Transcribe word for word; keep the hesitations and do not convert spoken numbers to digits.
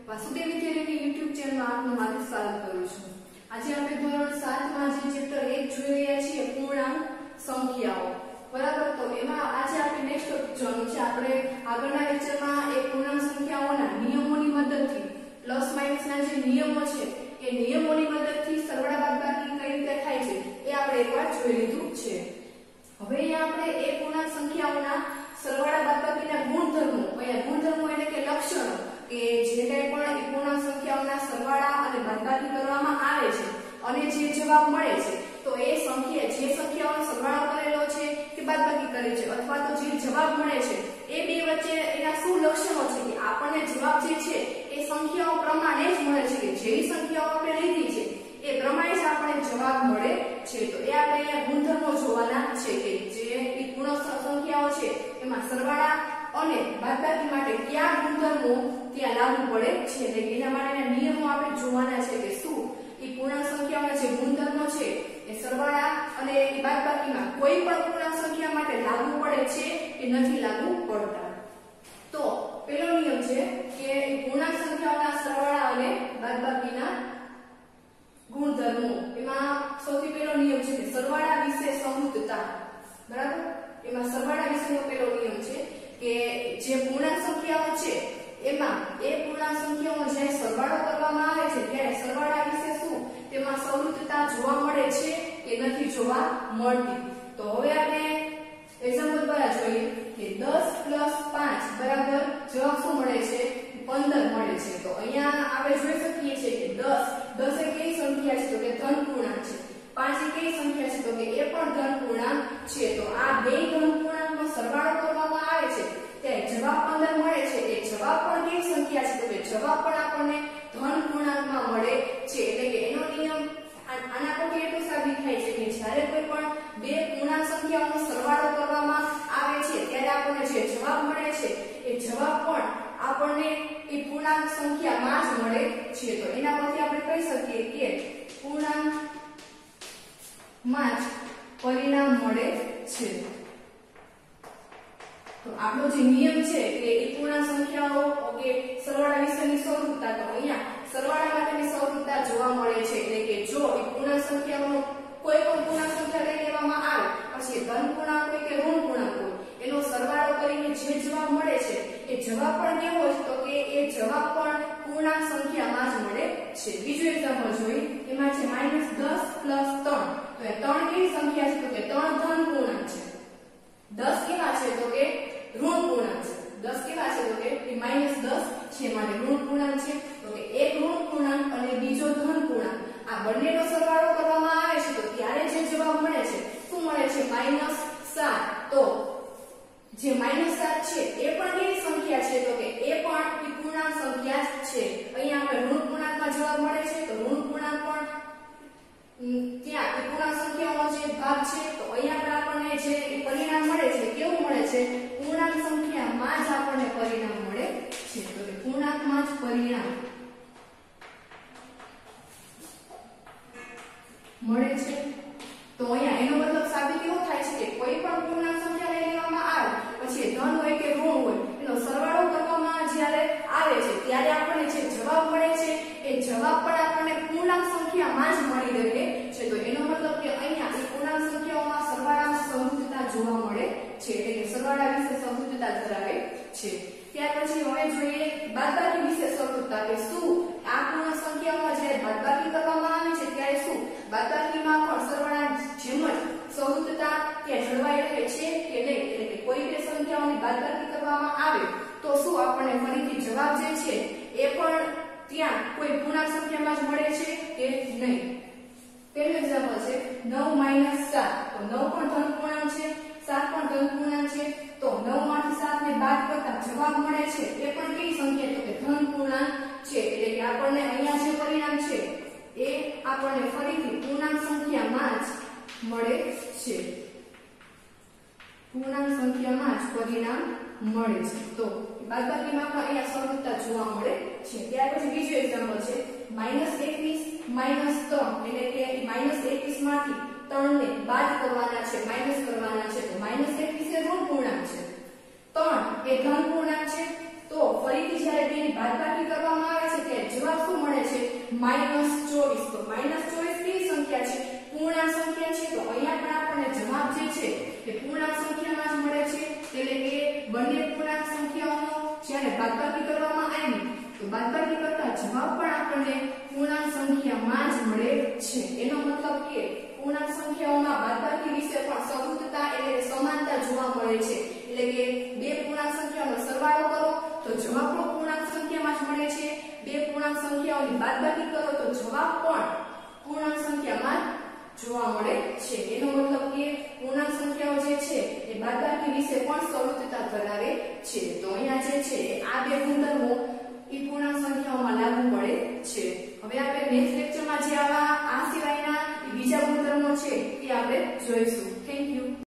Vasudev વિદ્યાલયની YouTube ચેનલમાં આપનું હાર્દિક સ્વાગત કરું છું। આજે આપણે ધોરણ સાત માં જે ચેપ્ટર એક જોઈ રહ્યા છીએ પૂર્ણાંક સંખ્યાઓ, બરાબર। તો એમાં આજે આપણે નેક્સ્ટ ટોપિક જોવાનું છે। આપણે આગળના લેક્ચરમાં એ પૂર્ણાંક સંખ્યાઓના નિયમોની મદદથી પ્લસ માઈનસ ના જે નિયમો છે એ નિયમોની મદદથી સરવાળા બાદબાકી કઈ રીતે થાય છે એ આપણે એકવાર જોઈ લીધું છે। હવે અહીંયા આપણે એ પૂર્ણાંક સંખ્યાઓના સરવાળા બાદબાકીના ગુણધર્મો, અહીંયા ગુણધર્મો એટલે કે લક્ષણો કે જે કંઈ પણ પૂર્ણાંક સંખ્યાઓના સરવાળા અને બાદબાકી કરવામાં આવે છે અને જે જવાબ મળે છે તો એ સંખ્યા જે સંખ્યાઓનો સરવાળો કરેલો છે કે બાદબાકી કરે છે અથવા તો જે જવાબ મળે છે એ બે વચ્ચે એના શું લક્ષણો છે કે આપણને જવાબ જે છે એ સંખ્યાઓ પ્રમાણે જ મળે છે કે જેવી સંખ્યાઓ આપણે લીધી છે એ પ્રમાણે જ આપણને જવાબ મળે છે। તો એ આપણે અહીંયા ગુણધર્મો જોવાના છે કે જે પૂર્ણાંક સંખ્યાઓ છે એમાં સરવાળા અને બાદબાકી માટે કયા ગુણધર્મો ત્યાં લાગુ પડે છે, એટલે એના માટેના નિયમો આપણે જોવાના છે કે શું એ પૂર્ણાંક સંખ્યાઓના જે ગુણધર્મો છે એ સરવાળા અને બાદબાકીમાં કોઈ પણ પૂર્ણાંક સંખ્યા માટે લાગુ પડે છે કે નથી લાગુ પડતા। તો પહેલો નિયમ છે કે પૂર્ણાંક સંખ્યાઓના સરવાળા અને બાદબાકીના ગુણધર્મો, એમાં સૌથી પહેલો નિયમ છે કે સરવાળા વિશે સમૃદ્ધતા, બરાબર। એમાં સરવાળા વિશેનો પહેલો નિયમ છે કે જે પૂર્ણાંક સંખ્યાઓ છે એમાં એ પૂર્ણાંક સંખ્યાઓનો જ્યારે સરવાળો કરવામાં આવે છે ત્યારે સરવાળા વિશે શું તેમાં સમૃદ્ધતા જોવા મળે છે કે નથી જોવા મળતી। તો હવે આપણે એક્ઝામ્પલ દ્વારા જોઈએ કે દસ પ્લસ પાંચ બરાબર જવાબ શું મળે છે, પંદર મળે છે। તો અહીંયા આપણે જોઈ શકીએ છીએ કે દસ દસ એ કઈ સંખ્યા છે તો કે ધન પૂર્ણાંક છે, પાંચ એ કઈ સંખ્યા છે તો કે એ પણ ધન પૂર્ણાંક છે। તો આ બે ધન પૂર્ણાંકનો સરવાળો કરવામાં આવે છે ત્યારે જવાબ પંદર મળે છે, એ જવાબ પણ કઈ સંખ્યા છે તો કે જવાબ પણ આપણને ધન પૂર્ણાંકમાં મળે છે। એટલે કે એનો નિયમ આના પરથી એટલું સાબિત થાય છે કે જ્યારે કોઈ પણ બે પૂર્ણાંક સંખ્યાઓનો સરવાળો કરવામાં આવે છે ત્યારે આપણને જે જવાબ મળે છે એ જવાબ પણ આપણને એ પૂર્ણાંક સંખ્યામાં જ મળે છે। તો એના પરથી આપણે કહી શકીએ કે પૂર્ણાંકમાં જ પરિણામ મળે છે। તો આપણો જે નિયમ છે કે એ પૂર્ણાંક સંખ્યાઓ કે સરવાળા વિશેની સમૃદ્ધતા, તો અહીંયા સરવાળા માટેની સમૃદ્ધતા જોવા મળે છે। એટલે કે જો એ પૂર્ણાંક સંખ્યાઓનો કોઈ પણ પૂર્ણાંક સંખ્યા લઈ લેવામાં આવે પછી ધન પૂર્ણાંક હોય કે ઋણ પૂર્ણાંક હોય એનો સરવાળો કરીને જે જવાબ મળે છે એ જવાબ પણ કેવો છે તો કે એ જવાબ પણ પૂર્ણાંક સંખ્યામાં જ મળે છે। બીજું એક્ઝામ્પલ જોઈએ, એમાં છે માઈનસ દસ પ્લસ ત્રણ, તો એ ત્રણ કેવી સંખ્યા છે તો કે ત્રણ ધન પૂર્ણાંક છે, દસ કેવા છે તો કે ઋણ પૂર્ણાંક છે, દસ કેવા છે તો કે એ માઈનસ દસ છે માટે ઋણ પૂર્ણાંક છે। તો કે એક ઋણ પૂર્ણાંક અને બીજો ધન પૂર્ણાંક આ બંનેનો સરવાળો કરવામાં આવે છે તો ત્યારે જે જવાબ મળે છે શું મળે છે, માઈનસ સાત। તો જે માઈનસ સાત છે એ પણ કેવી સંખ્યા છે તો કે એ પણ પૂર્ણાંક સંખ્યા છે। અહીંયા આપણે ઋણ પૂર્ણાંકમાં જવાબ મળે છે તો ઋણ પૂર્ણાંક પણ ત્યાં એ પૂર્ણાંક સંખ્યાઓનો જે ભાગ છે તો અહીંયા પણ આપણને જે પરિણામ મળે છે કેવું મળે છે, પૂર્ણાંક સંખ્યામાં જ આપણને પરિણામ મળે છે। તો કે પૂર્ણાંકમાં જ પરિણામ મળે છે। તો અહીંયા એનો મતલબ સાબિત એવો થાય છે કે કોઈ પણ પૂર્ણાંક સંખ્યા લઈ લેવામાં આવે પછી ધન હોય કે ઋણ હોય એનો સરવાળો કરવામાં જ્યારે આવે છે ત્યારે આપણને જે જવાબ મળે છે એ જવાબ પણ આપણને પૂર્ણાંક સંખ્યામાં જ મળી રહે છે। તો એનો મતલબ કે અહીંયા એ પૂર્ણાંક સંખ્યાઓમાં સરવાળામાં સમૃદ્ધતા જોવા મળે છે, એટલે કે સરવાળા વિશે સમૃદ્ધતા ધરાવે છે। ત્યાર પછી હવે જોઈએ બાદબાકી વિશે સમૃદ્ધતા કે શું આ પૂર્ણાંક સંખ્યાઓમાં જ્યારે બાદબાકી કરવામાં આવે છે ત્યારે શું બાદબાકીમાં પણ સરવાળા જેમ જ સમૃદ્ધતા ત્યાં જળવાઈ રહે છે કે નહીં, એટલે કે કોઈ બે સંખ્યાઓની બાદબાકી કરવામાં આવે તો શું આપણને ફરીથી જવાબ જે છે એ પણ ત્યાં કોઈ પૂર્ણાંક સંખ્યામાં જ મળે છે કે નહીં। પહેલું એક્ઝામ્પલ છે નવ માઈનસ સાત, તો નવ પણ ધન પૂર્ણાંક છે, સાત પણ ધન પૂર્ણાંક છે, તો નવ માંથી સાત ને બાદ કરતા જવાબ મળે છે એ પણ કેવી સંખ્યા તો કે ધન પૂર્ણાંક છે। એટલે કે આપણને અહીંયા જે પરિણામ છે એ આપણને ફરીથી પૂર્ણાંક સંખ્યામાં જ મળે છે, પૂર્ણાંક સંખ્યામાં જ પરિણામ મળે છે। તો બાદબાકીમાં પણ અહીંયા સમૃદ્ધતા જોવા મળે છે। ત્યાર પછી બીજું એક્ઝામ્પલ છે માઈનસ એકવીસ માઈનસ ત્રણ, એટલે કે માઈનસ એકવીસ માંથી ત્રણ ને બાદ કરવાના છે, માઈનસ કરવાના છે, તો માઈનસ એકવીસ એ ઋણ પૂર્ણાંક છે, ત્રણ એ ધન પૂર્ણાંક છે। તો ફરીથી જ્યારે તેની બાદબાકી કરવામાં આવે છે માઈનસ ચોવીસ. તો માઈનસ ચોવીસ કેવી સંખ્યા છે? પૂર્ણાંક સંખ્યા છે. તો અહીંયા પણ આપણને જવાબ જે છે એ પૂર્ણાંક સંખ્યામાં જ મળે છે. એટલે કે બંને પૂર્ણાંક સંખ્યાઓનો જ્યારે બાદબાકી કરવામાં આવી તો બાદબાકી કરતા જવાબ પણ આપણને પૂર્ણાંક સંખ્યામાં જ મળે છે. એનો મતલબ કે પૂર્ણાંક સંખ્યાઓમાં બાદબાકી વિશે પણ સહુત્તતા એટલે કે સમાનતા જોવા મળે છે. એટલે કે બે પૂર્ણાંક સંખ્યાઓનો સરવાળો કરો તો જવાબ પણ પૂર્ણાંક સંખ્યામાં જ મળે છે. બે પૂર્ણાંક સંખ્યાઓની બાદબાકી કરો તો જવાબ પણ પૂર્ણાંક સંખ્યામાં જોવા મળે છે. એનો મતલબ કે પૂર્ણાંક સંખ્યાઓ જે છે એ બાદબાકી વિશે પણ સહુત્તતા ધરાવે છે. તો અહીંયા જે છે આ બે ગુણધર્મો ઈ પૂર્ણાંક સંખ્યાઓમાં લાગુ પડે છે. હવે આપણે નેક્સ્ટ લેક્ચરમાં જે આવા આ સિવાયના બીજા ગુણધર્મો છે એ આપણે જોઈશું. Thank you.